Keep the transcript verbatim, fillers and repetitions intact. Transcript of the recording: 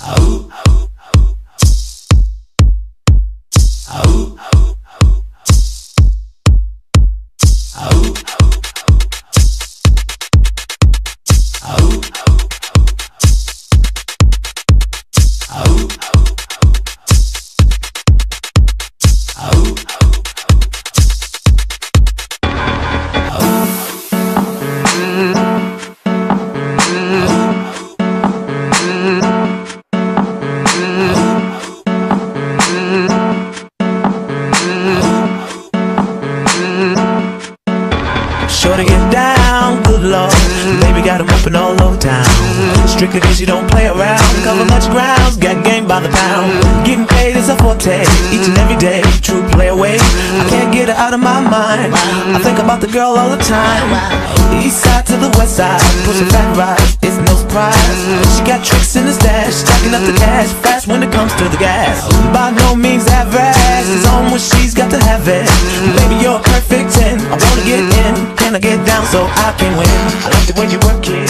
Sure to get down, good lord. Baby got him up and all over town. Strictly cause you don't play around. Cover much grounds, got game by the pound. Getting paid is a forte, each and every day. True play away, I can't get her out of my mind. I think about the girl all the time. East side to the west side, pushing fat rides, it's no surprise. She got tricks in the stash, stacking up the cash fast when it comes to the gas. By no means average, it's on when she's got to have it. Baby, you're a perfect ten, I wanna get in. Can I get down so I can win? I like the way you work it.